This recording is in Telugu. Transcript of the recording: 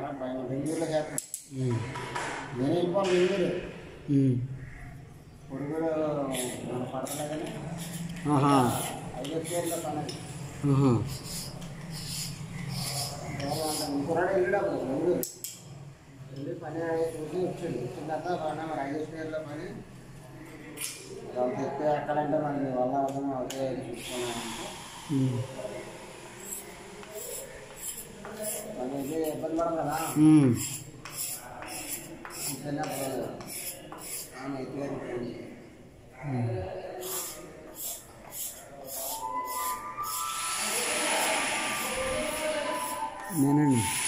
బెంగళూరులో చేస్తాను. నేను వెళ్ళిపోను బెంగళూరు. పొరుగురు మన పడతలేదని 5 పేర్లో పని ఇంకొరాడు వెళ్ళాడు బెంగళూరు. వెళ్ళి పని చూసి వచ్చాడు. వచ్చిన తర్వాత మరి 5 పేర్లో పని వాళ్ళకి ఎక్కువ ఎక్కాలంటే మరి మీ వల్ల అవసరం అవుతే చూసుకున్నామంటే మనకి ఇబ్బంది పడదు కదా. చిన్నప్పుడు ఆమె ఎక్కువ నేనండి.